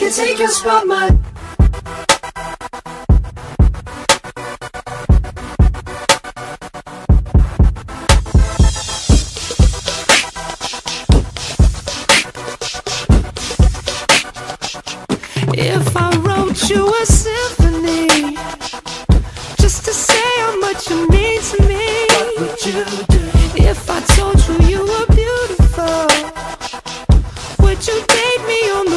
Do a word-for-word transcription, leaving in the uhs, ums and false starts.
can take your spot, my. If I wrote you a symphony just to say how much you mean to me, what would you do? If I told you you were beautiful, would you date me on